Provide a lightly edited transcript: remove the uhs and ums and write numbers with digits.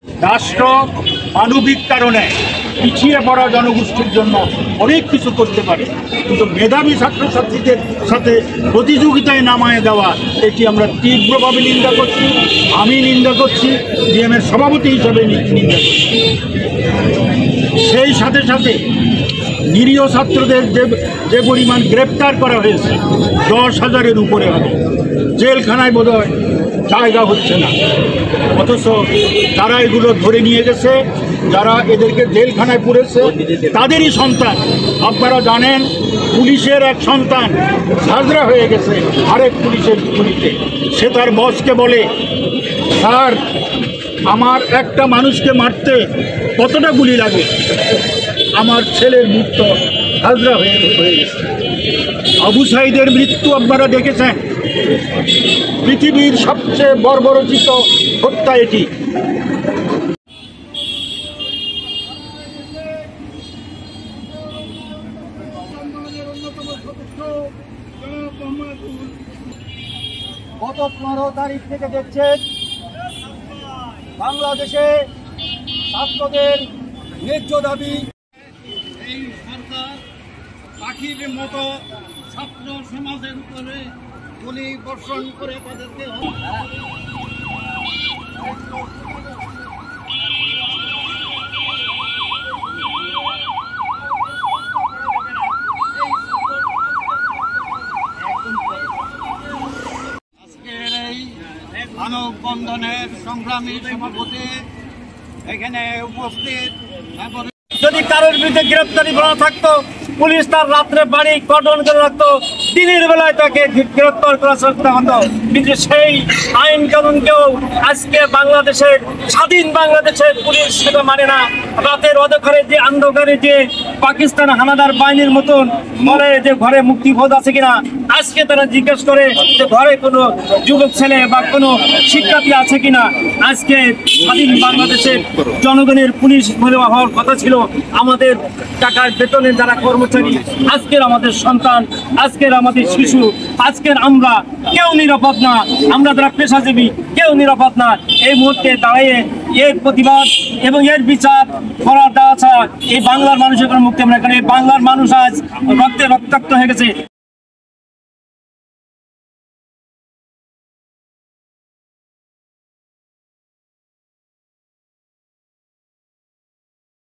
রাষ্ট্র মানবিক কারণে পিছিয়ে পড়া জনগোষ্ঠীর জন্য অনেক কিছু করতে পারে, কিন্তু মেধাবী ছাত্রছাত্রীদের সাথে প্রতিযোগিতায় নামায় দেওয়া এটি আমরা তীব্রভাবে নিন্দা করছি। আমি নিন্দা করছি, ডিএমের সভাপতি হিসাবে নিন্দা করছি। সেই সাথে সাথে নিরীহ ছাত্রদের যে পরিমাণ গ্রেপ্তার করা হয়েছে 10,000-এর উপরে হবে, জেলখানায় বোধহয় জায়গা হচ্ছে না, অথচ যারা এগুলো ধরে নিয়ে গেছে, যারা এদেরকে জেলখানায় পুরেছে তাদেরই সন্তান। আপনারা জানেন পুলিশের এক সন্তান ঝাঁঝরা হয়ে গেছে আরেক পুলিশের গুলিতে। সে তার বসকে বলে, স্যার আমার একটা মানুষকে মারতে কতটা গুলি লাগে, আমার ছেলের মৃত্যু ঝাঁঝরা হয়ে গেছে। আবু সাঈদের মৃত্যু আপনারা দেখেছেন, পৃথিবীর সবচেয়ে বর্বরচিত হত্যা এটি। গত 15 তারিখ থেকে দেখছেন বাংলাদেশে ছাত্রদের ন্যায্য দাবি। এই সরকার পাখির মতো ছাত্র সমাজের উপরে গুলি বর্ষণ করে তাদেরকে আজকের এই মানববন্ধনের সংগ্রামী সভাপতি এখানে উপস্থিত। যদি কারোর বিরুদ্ধে গ্রেপ্তারি করা থাকতো, পুলিশ তার রাত্রে বাড়ি কর্ডন করে রাখতো, দিনের বেলায় তাকে গ্রেপ্তার করা চেষ্টা হতো। কিন্তু সেই আইন কানুনকেও আজকে বাংলাদেশের স্বাধীন বাংলাদেশের পুলিশ সেটা মানে না। রাতের অন্ধকারে যে পাকিস্তান হানাদার বাহিনীর মতন বলে যে ঘরে মুক্তিপদ আছে কিনা, আজকে তারা জিজ্ঞেস করে যে ঘরে কোনো যুবক ছেলে বা কোনো শিক্ষার্থী আছে কিনা। আজকে স্বাধীন বাংলাদেশের জনগণের পুলিশ হওয়ার কথা ছিল আমাদের টাকার বেতনের যারা কর্মচারী, আজকের আমাদের সন্তান, আজকের আমাদের শিশু, আজকের আমরা কেউ নিরাপদ না। আমরা যারা পেশাজীবী কেউ নিরাপদ না। এই মুহূর্তে দাঁড়িয়ে এর প্রতিবাদ এবং এর বিচার করার দেওয়া ছাড়া এই বাংলার মানুষের কোনো মুক্তি আমরা, কারণ এই বাংলার মানুষ আজ রক্তে রক্তাক্ত হয়ে গেছে।